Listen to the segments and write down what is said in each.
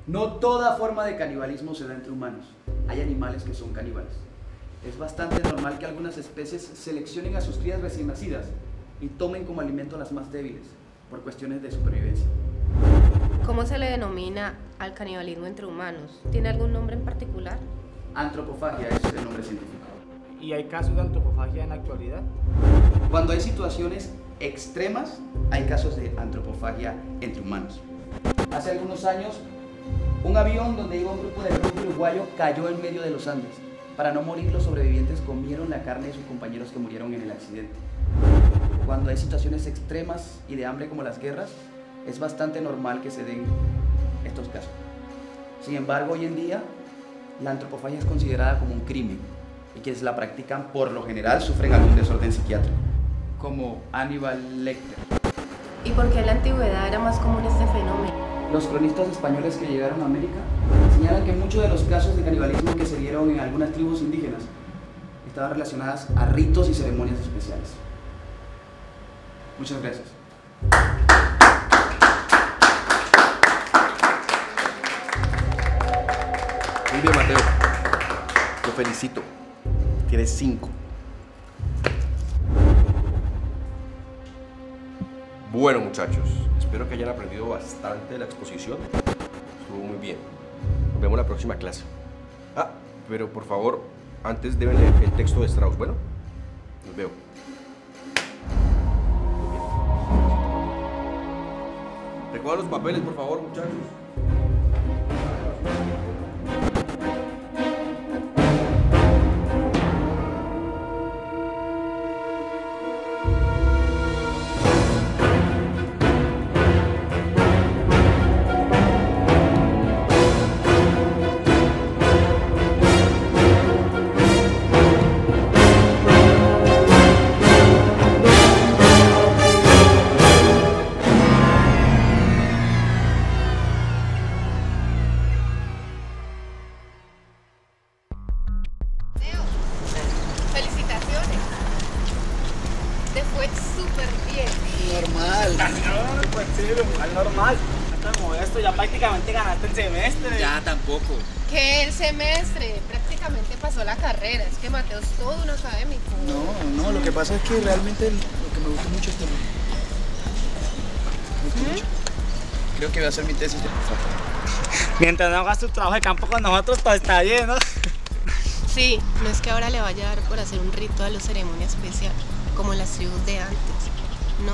No toda forma de canibalismo se da entre humanos. Hay animales que son caníbales. Es bastante normal que algunas especies seleccionen a sus crías recién nacidas y tomen como alimento a las más débiles, por cuestiones de supervivencia. ¿Cómo se le denomina al canibalismo entre humanos? ¿Tiene algún nombre en particular? Antropofagia es el nombre científico. ¿Y hay casos de antropofagia en la actualidad? Cuando hay situaciones extremas, hay casos de antropofagia entre humanos. Hace algunos años, un avión donde iba un grupo de rugby uruguayo cayó en medio de los Andes. Para no morir, los sobrevivientes comieron la carne de sus compañeros que murieron en el accidente. Cuando hay situaciones extremas y de hambre como las guerras, es bastante normal que se den estos casos. Sin embargo, hoy en día, la antropofagia es considerada como un crimen y quienes la practican por lo general sufren algún desorden psiquiátrico, como Aníbal Lecter. ¿Y por qué en la antigüedad era más común este fenómeno? Los cronistas españoles que llegaron a América señalan que muchos de los casos de canibalismo que se dieron en algunas tribus indígenas estaban relacionadas a ritos y ceremonias especiales. Muchas gracias. Muy bien, Mateo. Te felicito. Tienes 5. Bueno, muchachos, espero que hayan aprendido bastante de la exposición. Estuvo muy bien. Nos vemos en la próxima clase. Ah, pero por favor, antes deben leer el texto de Strauss. Bueno, nos veo. Recojan los papeles, por favor, muchachos. Felicitaciones. Te fue súper bien. Normal. No, parcero, al normal. No te modesto, ya prácticamente ganaste el semestre. Ya tampoco. Que el semestre prácticamente pasó la carrera. Es que Mateo es todo un académico. No, lo que pasa es que realmente lo que me gustó mucho es que me gustó mucho. Creo que voy a hacer mi tesis de Mientras no hagas tu trabajo de campo con nosotros, todo está bien, ¿no? Sí, no es que ahora le vaya a dar por hacer un ritual o ceremonia especial, como las tribus de antes, ¿no?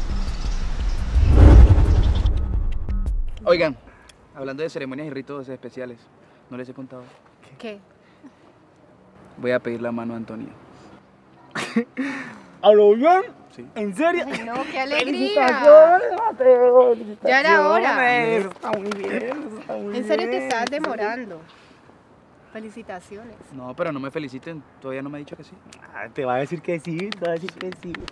Oigan, hablando de ceremonias y ritos especiales, ¿no les he contado? ¿Qué? Voy a pedir la mano a Antonia. ¿Hablo bien? Sí. ¿En serio? Ay, no, qué alegría. ¡Felicitaciones, Mateo! Ya era hora. Eso está muy bien, eso está muy bien. En serio te estabas demorando. Felicitaciones. No, pero no me feliciten, todavía no me ha dicho que sí. Ah, te va a decir que sí, te va a decir que sí.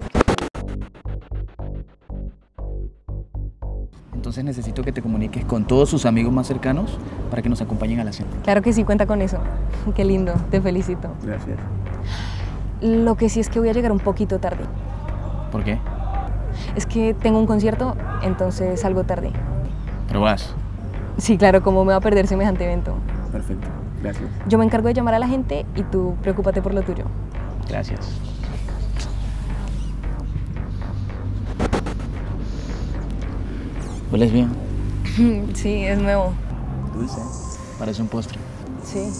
Entonces necesito que te comuniques con todos sus amigos más cercanos para que nos acompañen a la cena. Claro que sí, cuenta con eso. Qué lindo, te felicito. Gracias. Lo que sí es que voy a llegar un poquito tarde. ¿Por qué? Es que tengo un concierto, entonces salgo tarde. Pero vas. Sí, claro, ¿cómo me va a perder semejante evento? Perfecto, gracias. Yo me encargo de llamar a la gente y tú preocúpate por lo tuyo. Gracias. ¿Hueles bien? Sí, es nuevo. Dulce. Parece un postre. Sí.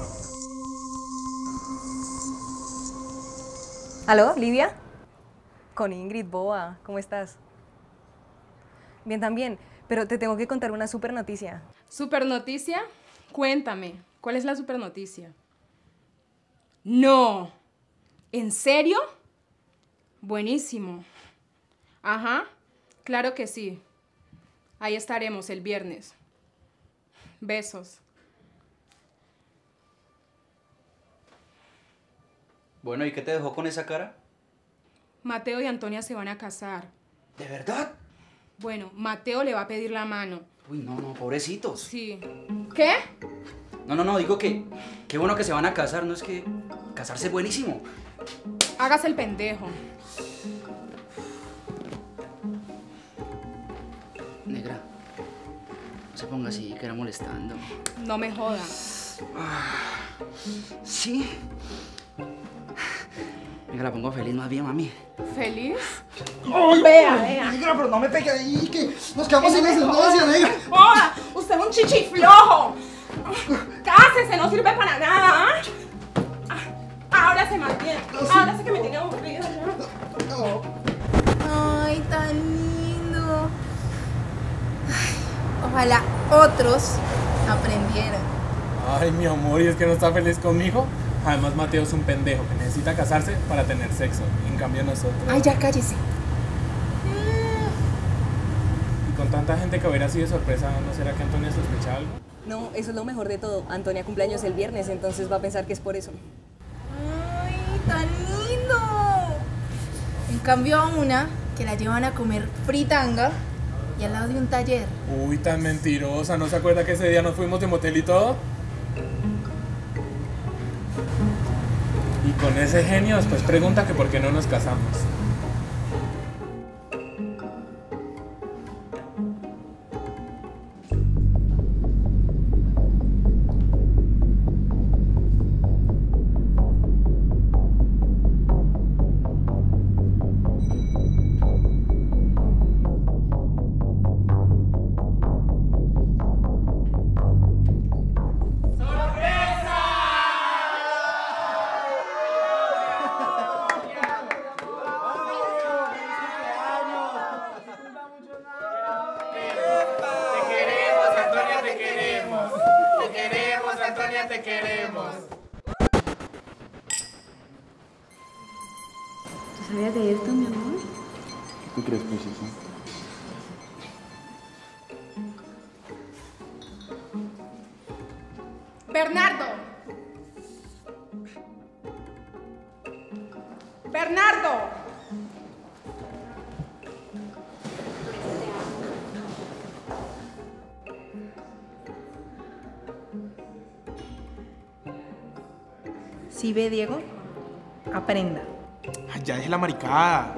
¿Aló, Livia? Con Ingrid, boba, ¿cómo estás? Bien, también, pero te tengo que contar una super noticia. ¿Super noticia? Cuéntame, ¿cuál es la super noticia? No, ¿en serio? Buenísimo. Ajá, claro que sí. Ahí estaremos el viernes. Besos. Bueno, ¿y qué te dejó con esa cara? Mateo y Antonia se van a casar. ¿De verdad? Bueno, Mateo le va a pedir la mano. Uy, no, pobrecitos. Sí. ¿Qué? No, digo que qué bueno que se van a casar, ¿no? Es que casarse es buenísimo. Hágase el pendejo. Negra, se ponga así, que era molestando. No me joda. Sí. Venga, la pongo feliz más bien, mami. ¿Feliz? Vea. Negra, pero no me pegue ahí, que nos quedamos sin descendencia, negra. ¡Hola! ¡Usted es un chichiflojo! ¡Cásese! ¡No sirve para nada! Ábrase más bien. Ábrase que me tiene aburrida ya. Ay, tan lindo. Ay, ojalá otros aprendieran. Ay, mi amor, ¿y es que no está feliz conmigo? Además, Mateo es un pendejo que necesita casarse para tener sexo. En cambio, nosotros... Ay, ya cállese. Y con tanta gente que hubiera sido sorpresa, ¿no será que Antonia sospecha algo? No, eso es lo mejor de todo. Antonia cumpleaños el viernes, entonces va a pensar que es por eso. Ay, tan lindo. En cambio a una que la llevan a comer fritanga y al lado de un taller. Uy, tan mentirosa. ¿No se acuerda que ese día nos fuimos de motel y todo? Y con ese genio después pregunta que por qué no nos casamos. Te queremos. ¿Tú sabías de esto, mi amor? ¿Qué crees, princesa? Bernardo. Bernardo. Si ve, Diego, aprenda. Ay, ya deje la maricada.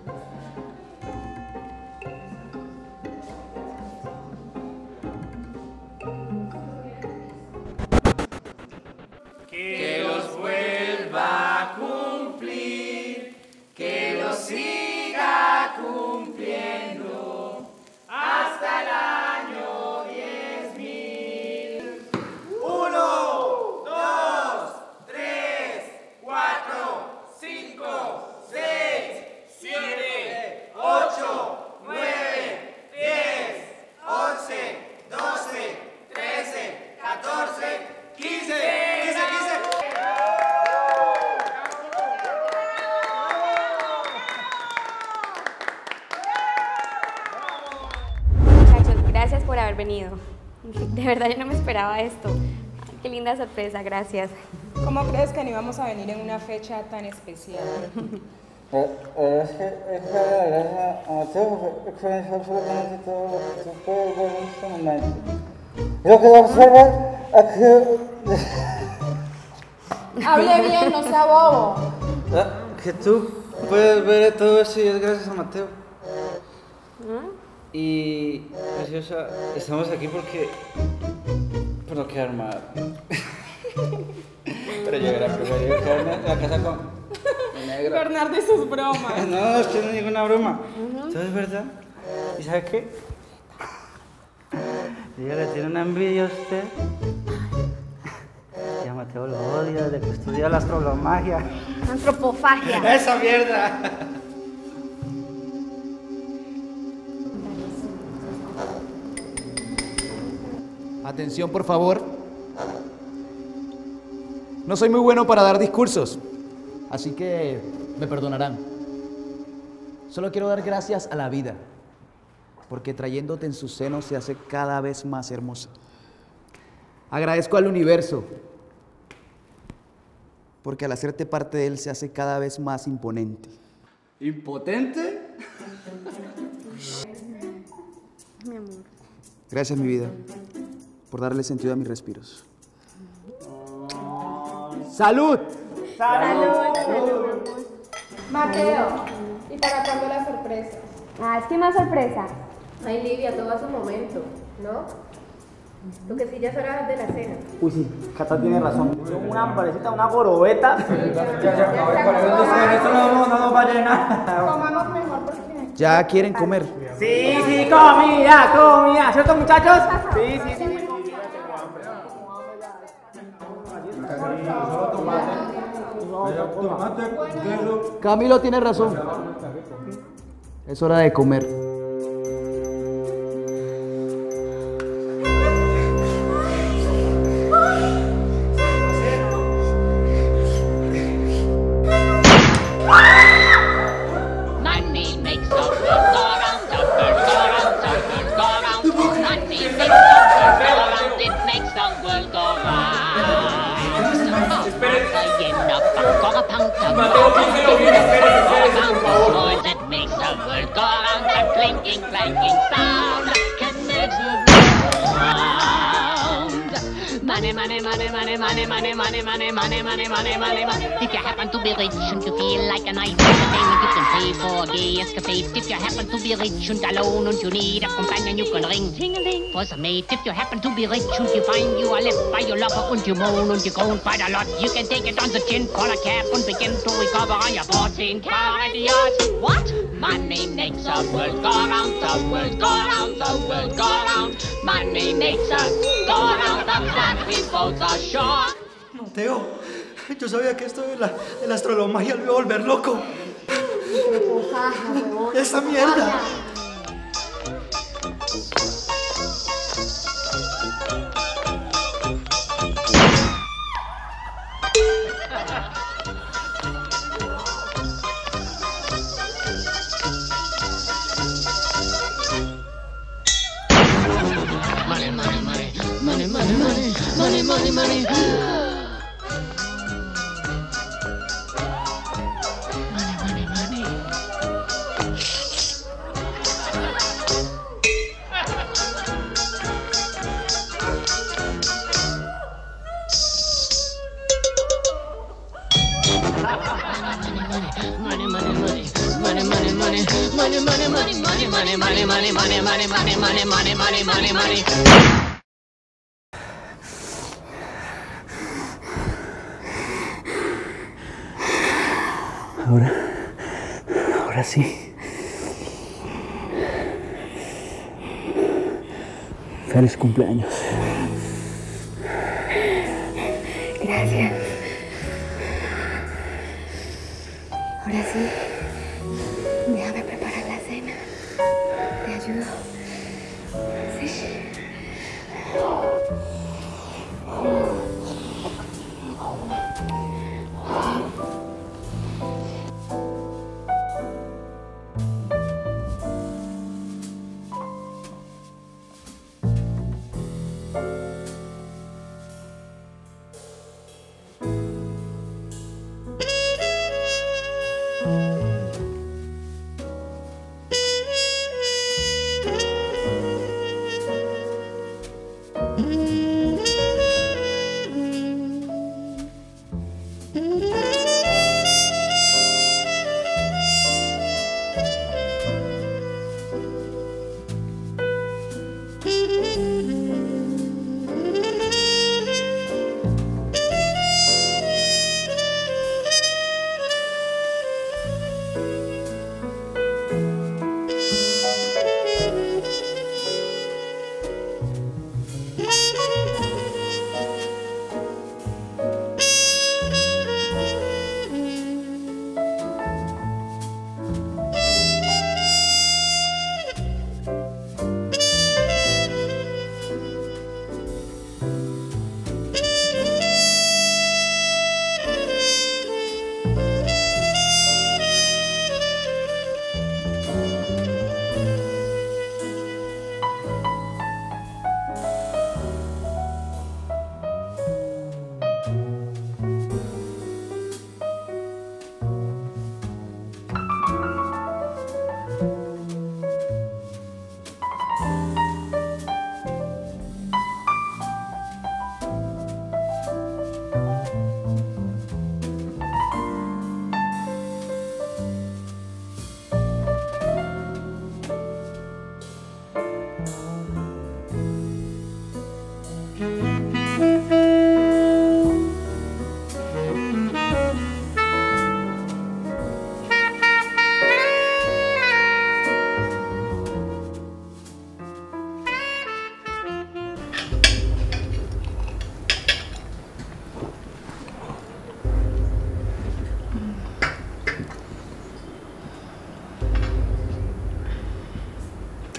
Que los vuelva a cumplir, que los siga cumpliendo hasta el año 10.000. 1, 2, 3, 4, 5, 6, 7, 8, 9, 10, 11, 12, 13, 14, 15. Muchachos, gracias por haber venido. De verdad yo no me esperaba esto. Ay, qué linda sorpresa, gracias. ¿Cómo crees que no íbamos a venir en una fecha tan especial? Lo que observa Hable bien, no sea bobo. que tú puedes ver todo eso y es gracias a Mateo. Y preciosa, estamos aquí porque por no quedar mal. Pero yo era preferido quedarme en la casa con mi negra. Bernardo y sus bromas. No, es que no es ninguna broma. Todo es verdad. ¿Y sabe qué? Ella le tiene una envidia a usted. Y a Mateo lo odia desde que estudia la astromagia. Antropofagia. ¡Esa mierda! Atención, por favor. No soy muy bueno para dar discursos, así que me perdonarán. Solo quiero dar gracias a la vida, porque trayéndote en su seno se hace cada vez más hermosa. Agradezco al universo, porque al hacerte parte de él se hace cada vez más imponente. ¿Impotente? Mi amor. Gracias, mi vida, por darle sentido a mis respiros. ¡Salud! Mateo, ¿y para cuándo la sorpresa? Ah, es que más sorpresa. Ay, Livia, todo a su momento, ¿no? Tú que sí, ya es hora de la cena. Uy, sí, Cata tiene razón. Una hambrecita, una gorobeta. Esto no nos va a llenar. Comamos mejor porque... Ya quieren comer. Sí, sí, comida, ¿cierto, muchachos? Sí, sí, sí. Camilo tiene razón. Es hora de comer. If you happen to be rich and you feel like a nice entertainment, you can pay for gay escapades. If you happen to be rich and alone and you need a companion, you can ring ting-a-ling for some mate. If you happen to be rich and you find you are left by your lover and you moan and you groan quite a lot, you can take it on the chin, call a cab and begin to recover on your 14-car Idiot. What? Money makes the world go round, the world go round, the world go round. Money makes us go round, the flat we both are short. Mateo, yo sabía que esto de la astrolomagia lo iba a volver loco. ¡Esa mierda! Money, money, money, money, money, money, money, money, money. Ahora sí. Feliz cumpleaños. Gracias. Ahora sí, déjame preparar la cena. ¿Te ayudo? Sí.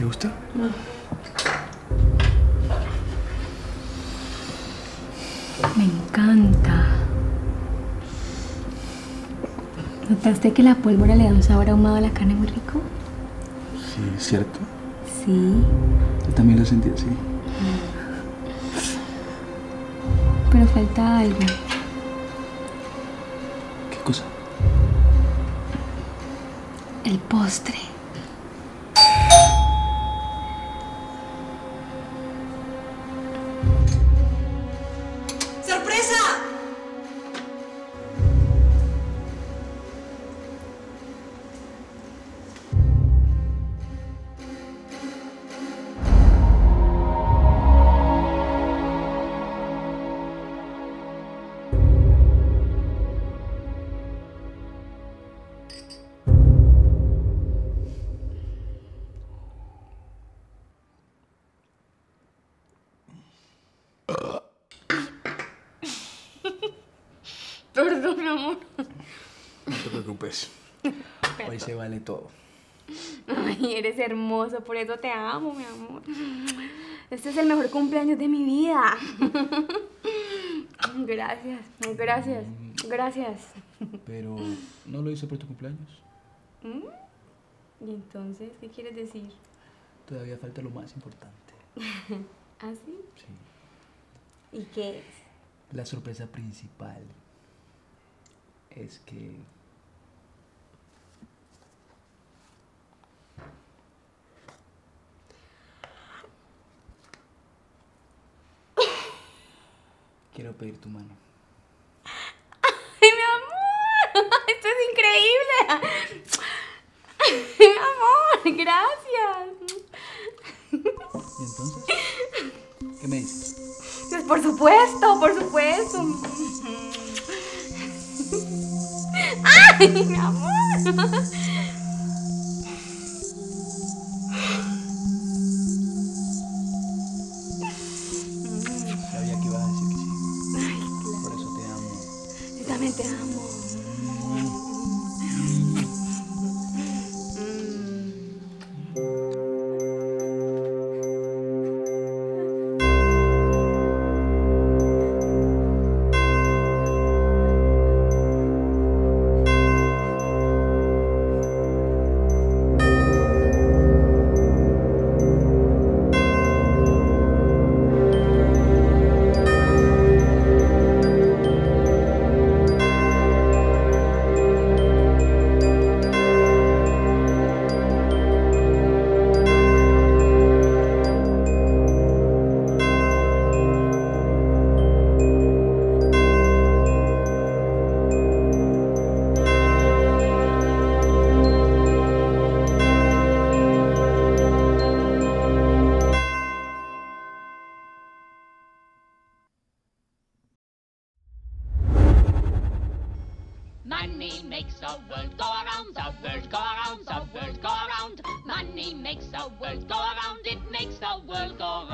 ¿Te gusta? Me encanta. ¿Notaste que la pólvora le da un sabor ahumado a la carne muy rico? Sí, es cierto. Sí. Yo también lo sentí así. Pero falta algo. ¿Qué cosa? El postre. ¡Sorpresa! Perdón, mi amor. No te preocupes. Hoy se vale todo. Ay, eres hermoso, por eso te amo, mi amor. Este es el mejor cumpleaños de mi vida. Gracias, gracias, gracias. Pero, ¿no lo hice por tu cumpleaños? ¿Y entonces qué quieres decir? Todavía falta lo más importante. ¿Ah, sí? Sí. ¿Y qué es? La sorpresa principal es que... quiero pedir tu mano. ¡Ay, mi amor! ¡Esto es increíble! ¡Mi amor! ¡Gracias! ¿Y entonces? ¿Qué me dices? Pues por supuesto, por supuesto. ¡Ay, mi amor! Sabía que ibas a decir que sí. Ay, claro. Por eso te amo. Yo también te amo. Money makes the world go around, the world go around, the world go around. Money makes the world go around, it makes the world go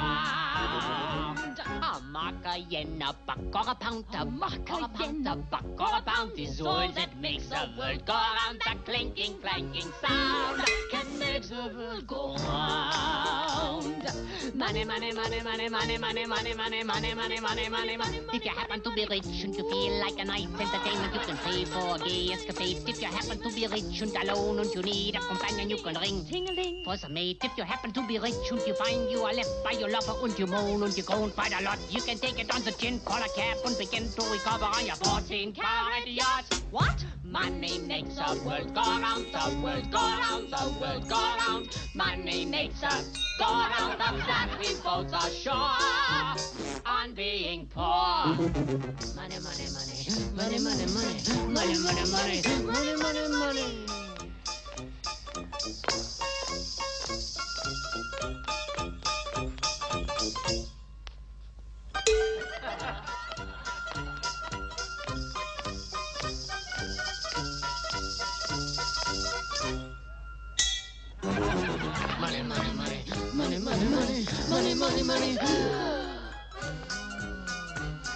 round. A mark, a yen, a buck or a pound, a mark, a yen, a buck or a pound is all that makes the world go around. The clinking, clanking sound can make the world go round. Money, money, money, money, money, money, money, money, money, money, money, money, money. If you happen to be rich and you feel like a nice entertainment, you can pay for a gay escapade. If you happen to be rich and alone and you need a companion, you can ring ting-a-ling for some mate. If you happen to be rich and you find you are left by your lover and you moan and you groan quite a lot, you can take it on the chin, call a cab and begin to recover on your 14-carat yacht. What? Money makes the world go round, the world go round, the world go round. Money makes us go round, the that we both are sure on being poor. Money, money, money, money, money, money, money, money, money, money, money, money. Money, money, money, money, money, money, money, money, money.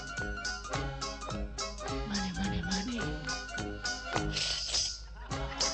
Money, money, money.